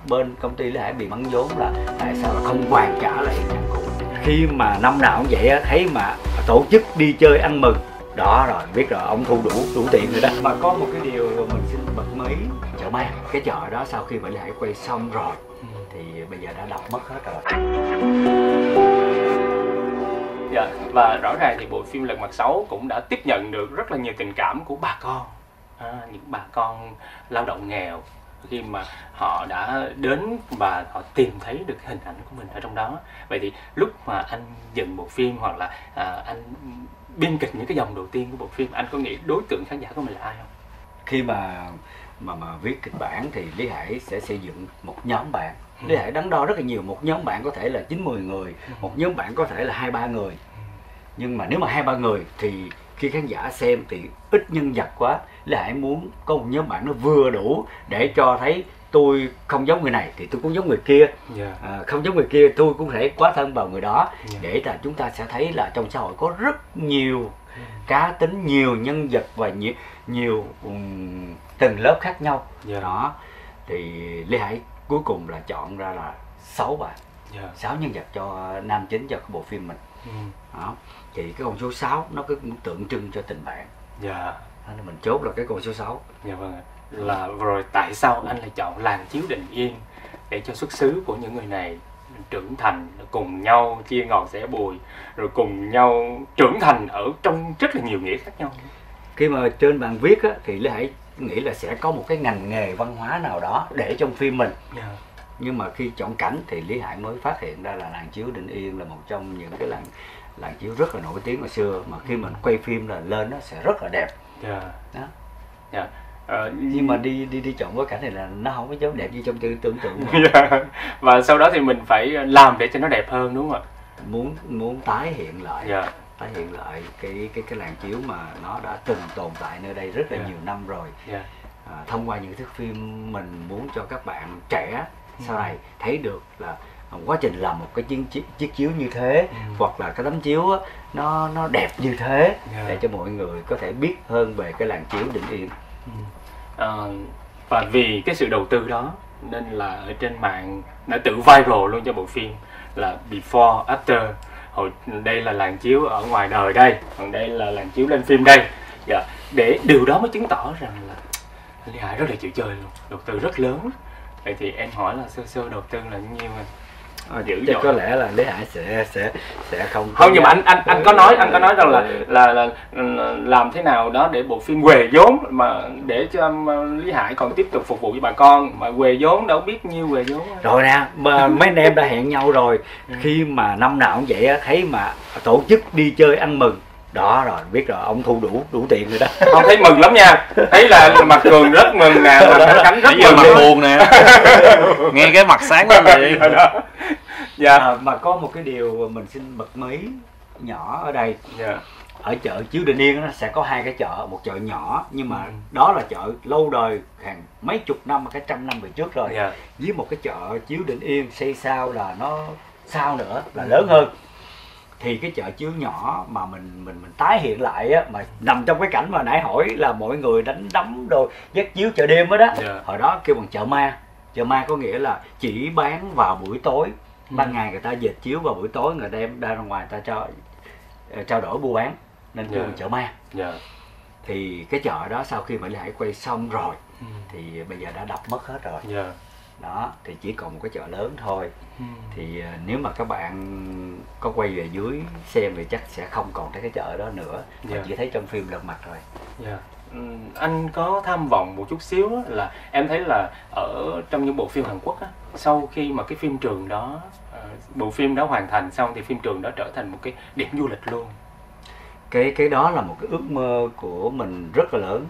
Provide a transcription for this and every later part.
bên công ty Lý Hải bị bắn vốn là tại sao là không hoàn trả lại hiện trạng cũ. Khi mà năm nào cũng vậy á, thấy mà tổ chức đi chơi ăn mừng đó rồi biết rồi ông thu đủ tiền rồi đó. Mà có một cái điều mình xin bật mí chợ ma, cái chợ đó sau khi mà Lý Hải quay xong rồi thì bây giờ đã đập mất hết rồi. Dạ, và rõ ràng thì bộ phim Lật Mặt 6 cũng đã tiếp nhận được rất là nhiều tình cảm của bà con, những bà con lao động nghèo khi mà họ đã đến và họ tìm thấy được hình ảnh của mình ở trong đó. Vậy thì lúc mà anh dựng bộ phim hoặc là anh biên kịch những cái dòng đầu tiên của bộ phim, anh có nghĩ đối tượng khán giả của mình là ai không? Khi mà viết kịch bản thì Lý Hải sẽ xây dựng một nhóm bạn. Lý Hải đắn đo rất là nhiều, một nhóm bạn có thể là 9-10 người, một nhóm bạn có thể là 2-3 người. Nhưng mà nếu mà 2-3 người thì khi khán giả xem thì ít nhân vật quá. Lý Hải muốn có một nhóm bạn nó vừa đủ để cho thấy tôi không giống người này thì tôi cũng giống người kia, không giống người kia tôi cũng thể quá thân vào người đó, để là chúng ta sẽ thấy là trong xã hội có rất nhiều cá tính, nhiều nhân vật và nhiều từng lớp khác nhau. Đó thì Lý Hải cuối cùng là chọn ra là 6 bạn, 6 nhân vật cho nam chính cho cái bộ phim mình. Đó thì cái con số 6 nó cứ tượng trưng cho tình bạn. Nên mình chốt là cái con số 6. Dạ vâng. Là rồi tại sao anh lại chọn làng chiếu Định Yên để cho xuất xứ của những người này trưởng thành cùng nhau chia ngọt sẻ bùi, rồi cùng nhau trưởng thành ở trong rất là nhiều nghĩa khác nhau. Khi mà trên bàn viết á, thì Lý Hải nghĩ là sẽ có một cái ngành nghề văn hóa nào đó để trong phim mình. Nhưng mà khi chọn cảnh thì Lý Hải mới phát hiện ra là làng chiếu Định Yên là một trong những cái làng chiếu rất là nổi tiếng hồi xưa, mà khi mình quay phim là lên nó sẽ rất là đẹp. Đó. Nhưng mà đi chọn bối cảnh này là nó không có giống đẹp như trong tưởng tượng. Và sau đó thì mình phải làm để cho nó đẹp hơn, đúng không ạ? Muốn tái hiện lại cái làng chiếu mà nó đã từng tồn tại nơi đây rất là nhiều năm rồi. Thông qua những thước phim mình muốn cho các bạn trẻ sau này thấy được là quá trình làm một cái chiếc chiếu như thế, hoặc là cái tấm chiếu á, nó đẹp như thế, để cho mọi người có thể biết hơn về cái làng chiếu Định Yên. Và vì cái sự đầu tư đó nên là ở trên mạng đã tự viral luôn cho bộ phim là before after. Hồi đây là làng chiếu ở ngoài đời đây, còn đây là làng chiếu lên phim đây. Để điều đó mới chứng tỏ rằng là Lý Hải rất là chịu chơi luôn, đầu tư rất lớn. Vậy thì em hỏi là sơ đầu tư là nhiêu anh? Chắc có lẽ là Lý Hải sẽ không. Nhưng mà anh có nói rằng là làm thế nào đó để bộ phim huề vốn mà để cho Lý Hải còn tiếp tục phục vụ với bà con, mà huề vốn đâu biết nhiêu huề vốn rồi nè. Mà mấy anh em đã hẹn nhau rồi, khi mà năm nào cũng vậy á, thấy mà tổ chức đi chơi ăn mừng đó rồi biết rồi ông thu đủ tiền rồi đó. Không, thấy mừng lắm nha, thấy là mặt Cường rất mừng nè, mặt Khánh rất mừng, mặt buồn nè. Nghe cái mặt sáng lên rồi. Mà có một cái điều mình xin bật mí nhỏ ở đây. Ở chợ chiếu Định Yên nó sẽ có 2 cái chợ, một chợ nhỏ nhưng mà đó là chợ lâu đời, hàng mấy chục năm, cả trăm năm về trước rồi, với một cái chợ chiếu Định Yên xây sau là nó sau nữa là lớn hơn. Thì cái chợ chiếu nhỏ mà mình tái hiện lại á, mà nằm trong cái cảnh mà nãy hỏi là mọi người đánh đấm đồ dắt chiếu chợ đêm đó, hồi đó kêu bằng chợ ma. Chợ ma có nghĩa là chỉ bán vào buổi tối, ban ngày người ta dệt chiếu, vào buổi tối người ta đem ra ngoài người ta trao đổi mua bán, nên kêu bằng chợ ma. Thì cái chợ đó sau khi mà Lý Hải quay xong rồi thì bây giờ đã đập mất hết rồi. Đó thì chỉ còn một cái chợ lớn thôi. Thì nếu mà các bạn có quay về dưới xem thì chắc sẽ không còn thấy cái chợ đó nữa, mà chỉ thấy trong phim Lật Mặt rồi. Anh có tham vọng một chút xíu là em thấy là ở trong những bộ phim Hàn Quốc á, sau khi mà cái phim trường đó, bộ phim đó hoàn thành xong thì phim trường đó trở thành một cái điểm du lịch luôn. Cái đó là một cái ước mơ của mình rất là lớn,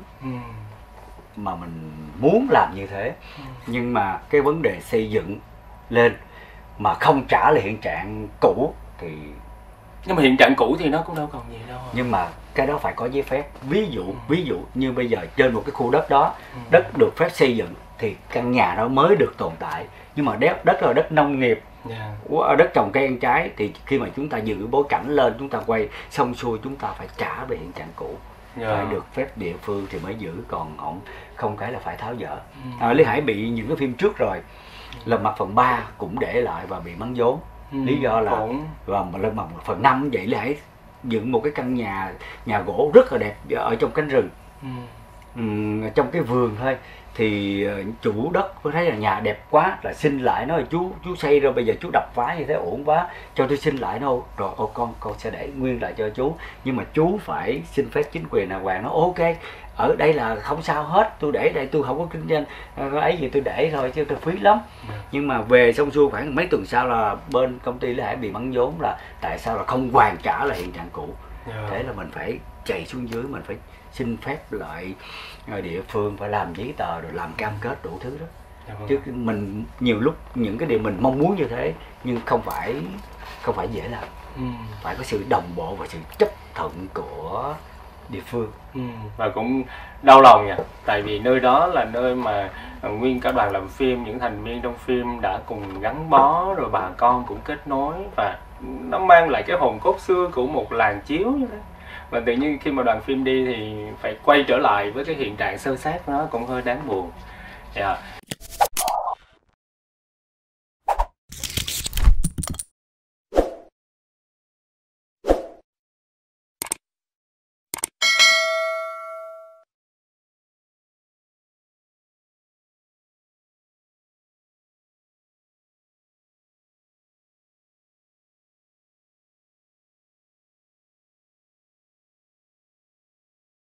mà mình muốn làm như thế. Nhưng mà cái vấn đề xây dựng lên mà không trả lại hiện trạng cũ thì... Nhưng mà hiện trạng cũ thì nó cũng đâu còn gì đâu. Nhưng mà cái đó phải có giấy phép. Ví dụ như bây giờ trên một cái khu đất đó, đất được phép xây dựng thì căn nhà đó mới được tồn tại. Nhưng mà đất là đất nông nghiệp, đất trồng cây ăn trái, thì khi mà chúng ta giữ bối cảnh lên, chúng ta quay xong xuôi, chúng ta phải trả về hiện trạng cũ. Phải được phép địa phương thì mới giữ, còn không cái là phải tháo dỡ. Lý Hải bị những cái phim trước rồi, Lật Mặt phần 3 cũng để lại và bị bắn vốn. Lý do là và Lật Mặt phần 5 cũng vậy, lại dựng một cái căn nhà gỗ rất là đẹp ở trong cánh rừng, trong cái vườn thôi. Thì chủ đất có thấy là nhà đẹp quá, là xin lại nói chú xây rồi bây giờ chú đập phá như thế ổn quá, cho tôi xin lại. Nó rồi con sẽ để nguyên lại cho chú, nhưng mà chú phải xin phép chính quyền đàng hoàng. Nó ok, ở đây là không sao hết, tôi để đây, tôi không có kinh doanh ấy gì, tôi để thôi chứ tôi phí lắm. Nhưng mà về xong xuôi khoảng mấy tuần sau là bên công ty Lý Hải bị bắn vốn, là tại sao là không hoàn trả lại hiện trạng cũ. Thế là mình phải chạy xuống dưới, mình phải xin phép lại địa phương, phải làm giấy tờ rồi làm cam kết đủ thứ đó. Chứ mình nhiều lúc những cái điều mình mong muốn như thế nhưng không phải dễ làm. Phải có sự đồng bộ và sự chấp thuận của địa phương. Và cũng đau lòng nha, tại vì nơi đó là nơi mà nguyên cả đoàn làm phim, những thành viên trong phim đã cùng gắn bó, rồi bà con cũng kết nối, và nó mang lại cái hồn cốt xưa của một làng chiếu như thế. Và tự nhiên khi mà đoàn phim đi thì phải quay trở lại với cái hiện trạng xơ xác, nó cũng hơi đáng buồn.